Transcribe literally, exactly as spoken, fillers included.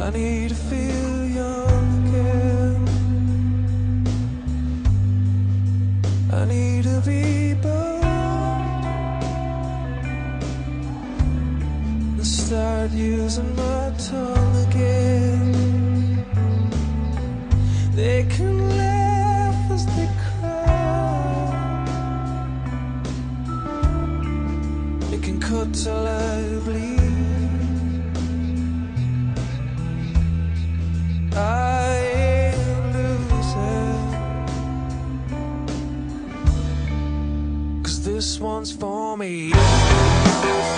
I need to feel young again. I need to be bold and start using my tongue again. They can laugh as they cry, it can cut till I bleed. I ain't losing, 'cause this one's for me.